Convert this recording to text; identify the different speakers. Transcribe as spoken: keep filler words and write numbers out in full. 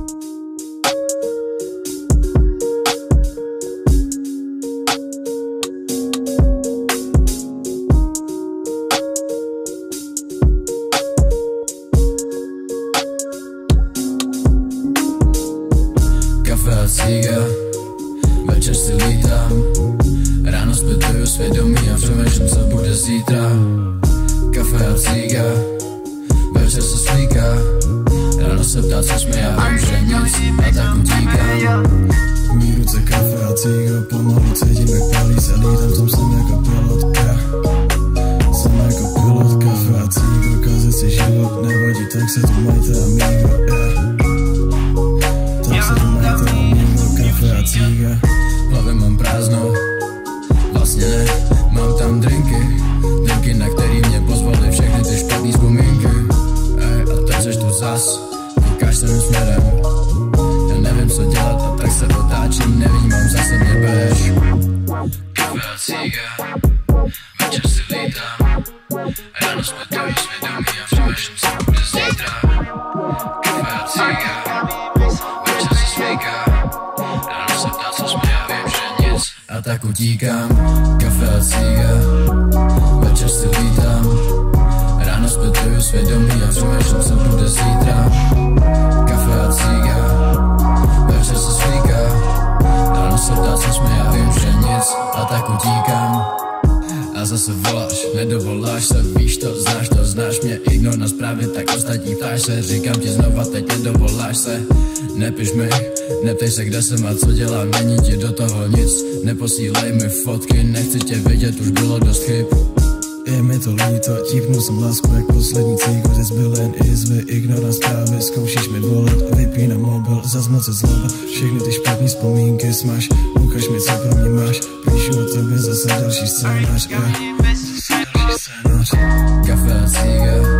Speaker 1: Kafe a cíga, večer si lítám, ráno zpětuju svědomí a přemýšlím, co bude zítra. Kafe a cíga, večer se slíká, ráno se ptá, co jsme, já vím, že nic, a tak utíkám.
Speaker 2: V mý ruce kafe a cíga, pomalu cítím, jak pálí se, lítám, tam jsem jako pilotka. Jsem jako pilot, kafe a cíga, kazit si život nevadí, tak se tu majte amigo, yeah.
Speaker 1: V hlavě mám prázdno, vlastně ne, mám tam drinky, drinky, na který mě pozvali všechny ty špatný vzpomínky. Ej, a teď seš tu zas, koukáš se mým směrem, já nevím, co dělat, a tak se otáčím, nevnímám, zase mě bereš. Kafe a cíga, večer si lítám, ráno zpětuju svědomí a přemýšlím, co bude zítra. Kafe a cíga, večer se slíká, ráno se ptá, co jsme, já vím, že nic, a tak utíkám. Kafe a cíga, večer si lítám, ráno zpětuju svědomí a přemýšlím, co bude zítra. Kafe a cíga, večer se slíká, ráno se ptá, co jsme, já vím, že nic, a tak utíkám. A zase voláš, nedovoláš se, víš to, znáš to, znáš mě, ignor na zprávy, tak ostatní ptáš se, říkám ti znova, teď nedovoláš se. Nepiš mi, neptej se, kde jsem a co dělám, není ti do toho nic, neposílej mi fotky, nechci tě vidět, už bylo dost chyb.
Speaker 2: Je mi to líto, típnul jsem lásku jak poslední cígo, že zbyl jen izby, ignor na zprávy, zkoušíš mi volat, vypínám mobil, zas moc se zloba, všechny ty špatný vzpomínky smaž, ukaž mi, co pro mě máš, píšu o tobě zase další scénář, eh. Zase další scénář.
Speaker 1: Kafe a cíga,